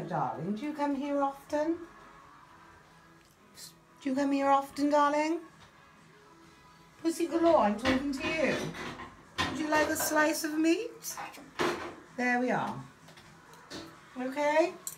darling? Do you come here often? Do you come here often, darling? Pussy galore, I'm talking to you. Would you like a slice of meat? There we are. Okay?